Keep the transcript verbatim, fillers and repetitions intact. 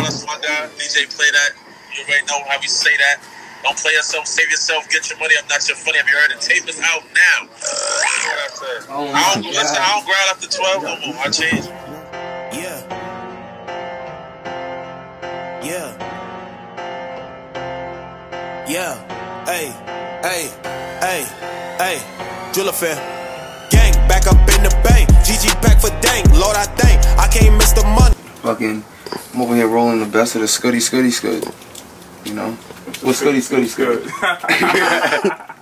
That's my guy, DjPlay Dat. You already know how we say that. Don't play yourself, save yourself, get your money. I'm not your funny. Have you heard the tape is out now? Oh I don't listen. I don't growl after twelve no more. I change. Yeah. Yeah. Yeah. Hey. Hey. Hey. Hey. Drill affair. Gang back up in the bank. G G pack for dang. Lord, I thank. I can't miss the money. Fucking, I'm over here rolling the best of the scuddy scuddy scud. You know? What's scuddy scuddy scud?